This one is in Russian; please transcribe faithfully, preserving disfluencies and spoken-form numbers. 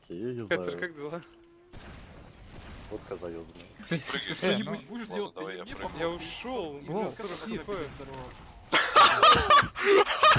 Окей, я Катер, знаю. как дела? Вот коза ёзная. Ты что-нибудь будешь делать? давай я Мне прыгну. Я ушел. Во, Что спасибо. такое? Взорвал.